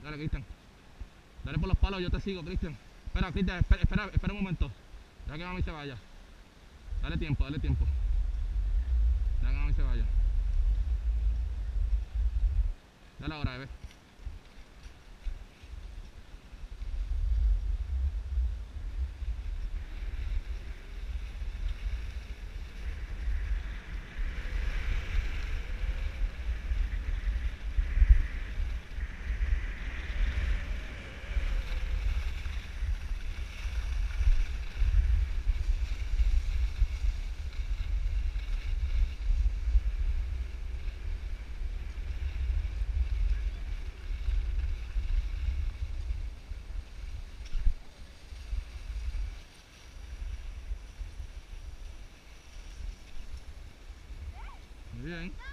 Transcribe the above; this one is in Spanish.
Dale, Cristian. Dale por los palos, yo te sigo, Cristian. Espera, Cristian, espera un momento. Deja que mami se vaya. Dale tiempo, dale tiempo. Deja que mami se vaya. Dale ahora, bebé. Muy bien.